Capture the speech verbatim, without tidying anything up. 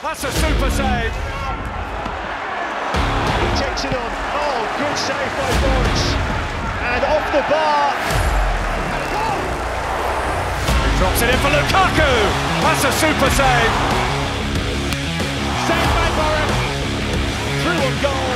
That's a super save. He takes it on. Oh, good save by Boruc. And off the bar. Drops it in for Lukaku. That's a super save. Saved by Boruc. Through on goal.